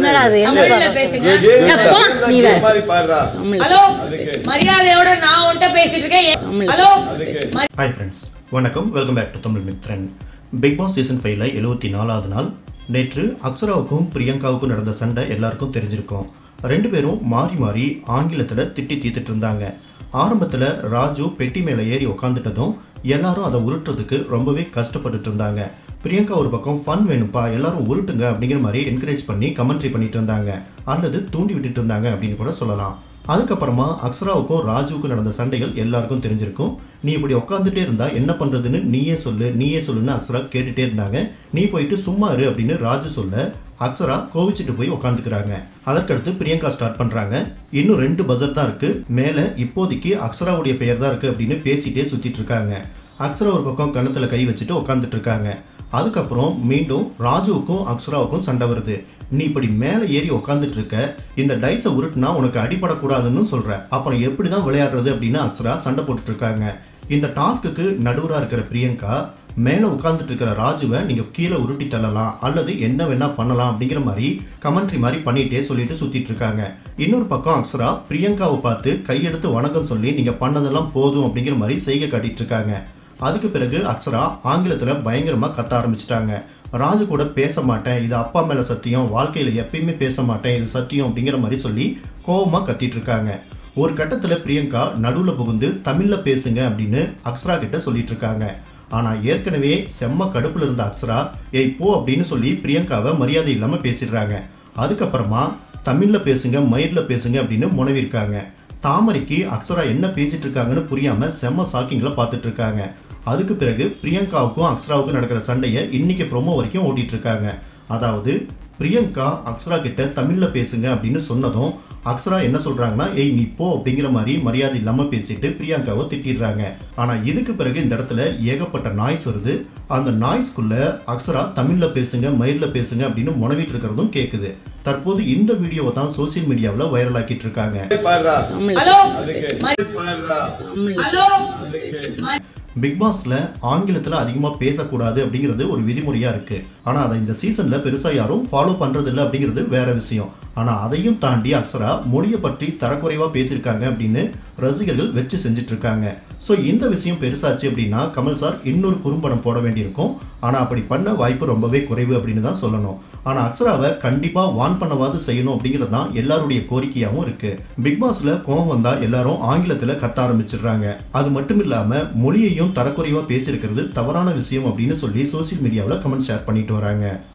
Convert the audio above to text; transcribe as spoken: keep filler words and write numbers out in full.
என்னடா அது என்ன பேசுங்க நீ மாதிரி பாருடா ஹலோ மரியாதையோட நான் உன்கிட்ட பேசிட்டு இருக்கேன் ஹலோ ஹாய் फ्रेंड्स வணக்கம் welcome back to Tamil Mithran Bigg Boss season five ல எழுபத்தி நாலாவது நாள் நேற்று அக்ஷராவுக்கும் பிரியங்காவுக்கும் நடந்த சண்டை எல்லாருக்கும் தெரிஞ்சிருக்கும் ரெண்டு பேரும் மாறி மாறி ஆங்கிலத்துல திட்டி தீத்துட்டு இருந்தாங்க ஆரம்பத்துல ராஜு பெட்டி மேல ஏறி உட்கார்ந்துட்டதும் எல்லாரும் அதை உருட்டுறதுக்கு ரொம்பவே கஷ்டப்பட்டுட்டு இருந்தாங்க பிரியங்கா ஒரு பக்கம் ஃபன் வேணும்ப்பா எல்லாரும் உருட்டுங்க அப்படிங்கிற மாதிரி என்கரேஜ் பண்ணி கமெண்ட்ரி பண்ணிட்டு இருந்தாங்க அல்லது தூண்டி விட்டுட்டு இருந்தாங்க அப்படின்னு கூட சொல்லலாம் அதுக்கப்புறமா அக்ஷராவுக்கும் ராஜுவுக்கும் நடந்த சண்டைகள் எல்லாருக்கும் தெரிஞ்சிருக்கும் நீ இப்படி உட்காந்துட்டே இருந்தா என்ன பண்றதுன்னு நீயே சொல்லு நீயே சொல்லுன்னு அக்ஷரா கேட்டுட்டே இருந்தாங்க நீ போயிட்டு சும்மா இரு அப்படின்னு ராஜு சொல்ல அக்ஷரா கோவிச்சுட்டு போய் உட்காந்துக்கிறாங்க அதற்கடுத்து பிரியங்கா ஸ்டார்ட் பண்றாங்க இன்னும் ரெண்டு பஜர் தான் இருக்கு மேல இப்போதைக்கு அக்ஷராவுடைய பெயர் தான் இருக்கு அப்படின்னு பேசிட்டே சுத்திட்டு இருக்காங்க அக்ஷரா ஒரு பக்கம் கண்ணத்துல கை வச்சுட்டு உட்காந்துட்டு இருக்காங்க அதுக்கப்புறம் மீண்டும் ராஜுவுக்கும் அக்ஷராவுக்கும் சண்டை வருது நீ இப்படி மேலே ஏறி உட்காந்துட்டு இருக்க இந்த டைஸை உருட்டுனா உனக்கு அடிபடக்கூடாதுன்னு சொல்ற அப்புறம் எப்படிதான் விளையாடுறது அப்படின்னு அக்ஷரா சண்டை போட்டுட்டு இருக்காங்க இந்த டாஸ்க்கு நடுவரா இருக்கிற பிரியங்கா மேலே உட்கார்ந்துட்டு இருக்கிற ராஜுவை நீங்க கீழே உருட்டி தள்ளலாம் அல்லது என்ன வேணா பண்ணலாம் அப்படிங்கிற மாதிரி கமெண்ட்ரி மாதிரி பண்ணிட்டே சொல்லிட்டு சுத்திட்டு இருக்காங்க இன்னொரு பக்கம் அக்ஷரா பிரியங்காவை பார்த்து கையெடுத்து வணக்கம் சொல்லி நீங்க பண்ணதெல்லாம் போதும் அப்படிங்கிற மாதிரி செய்கை காட்டிட்டு இருக்காங்க அதுக்கு பிறகு அக்ஷரா ஆங்கிலத்துல பயங்கரமா கத்த ஆரம்பிச்சிட்டாங்க ராஜு கூட பேச மாட்டேன் இது அப்பா மேல சத்தியம் வாழ்க்கையில எப்பயுமே பேச மாட்டேன் இது சத்தியம் அப்படிங்கிற மாதிரி சொல்லி கோவமா கத்திட்டு இருக்காங்க ஒரு கட்டத்துல பிரியங்கா நடுவுல புகுந்து தமிழ்ல பேசுங்க அப்படின்னு அக்ஷரா கிட்ட சொல்லிட்டு இருக்காங்க ஆனா ஏற்கனவே செம்ம கடுப்புல இருந்த அக்ஷரா ஏய் போ அப்படின்னு சொல்லி பிரியங்காவை மரியாதை இல்லாம பேசிடுறாங்க அதுக்கப்புறமா தமிழ்ல பேசுங்க மயிர்ல பேசுங்க அப்படின்னு முனவிருக்காங்க தாமரைக்கு அக்ஷரா என்ன பேசிட்டு இருக்காங்கன்னு புரியாம செம்ம ஷாக்கிங்ல பார்த்துட்டு இருக்காங்க அதுக்கு பிறகு பிரியங்காவுக்கும் அக்ஷராவுக்கும் நடக்கிற சண்டையை இன்னைக்கு ப்ரோமோ வரைக்கும் ஓட்டிட்டு இருக்காங்க அதாவது பிரியங்கா அக்ஷரா கிட்ட தமிழ்ல பேசுங்க அப்படின்னு சொன்னதும் அக்ஷரா என்ன சொல்றாங்கன்னா ஏய் நீ போ அப்படிங்கிற மாதிரி மரியாதை இல்லாம பேசிட்டு பிரியங்காவை திட்டிடுறாங்க ஆனா இதுக்கு பிறகு இந்த இடத்துல ஏகப்பட்ட நாய்ஸ் வருது அந்த நாய்ஸ்க்குள்ள அக்ஷரா தமிழ்ல பேசுங்க மயிர்ல பேசுங்க அப்படின்னு முனவிட்டு இருக்கிறதும் கேக்குது தற்போது இந்த வீடியோவை தான் சோசியல் மீடியாவில் வைரல் ஆக்கிட்டு இருக்காங்க பிக் பாஸ்ல ஆங்கிலத்துல அதிகமா பேசக்கூடாது அப்படிங்கிறது ஒரு விதிமுறையா இருக்கு ஆனா அதை இந்த சீசன்ல பெருசா யாரும் ஃபாலோ பண்றது இல்லை அப்படிங்கிறது வேற விஷயம் ஆனா அதையும் தாண்டி அக்ஷரா மொழியை பற்றி தரக்குறைவா பேசியிருக்காங்க அப்படின்னு ரசிகர்கள் வச்சு செஞ்சுட்டு இருக்காங்க ஸோ இந்த விஷயம் பெருசாச்சு அப்படின்னா கமல் சார் இன்னொரு குறும்படம் போட வேண்டியிருக்கும் ஆனா அப்படி பண்ண வாய்ப்பு ரொம்பவே குறைவு அப்படின்னு தான் சொல்லணும் ஆனா அக்ஷராவை கண்டிப்பா வான் பண்ணவாது செய்யணும் அப்படிங்கிறது தான் எல்லாருடைய கோரிக்கையாகவும் இருக்கு பிக் பாஸ்ல கோவம் வந்தா எல்லாரும் ஆங்கிலத்துல கத்த ஆரம்பிச்சிடுறாங்க அது மட்டும் இல்லாம மொழியையும் தரக்குறைவா பேசியிருக்கிறது தவறான விஷயம் அப்படின்னு சொல்லி சோசியல் மீடியாவில் கமெண்ட் ஷேர் பண்ணிட்டு வராங்க